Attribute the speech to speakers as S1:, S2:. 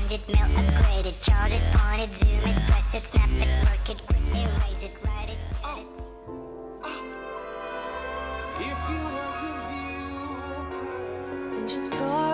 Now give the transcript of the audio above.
S1: Change it, mail, upgrade it, charge it, on it, zoom it, press it, snap it, work it, quick erase it, write it, edit.
S2: If you want to view
S3: and your door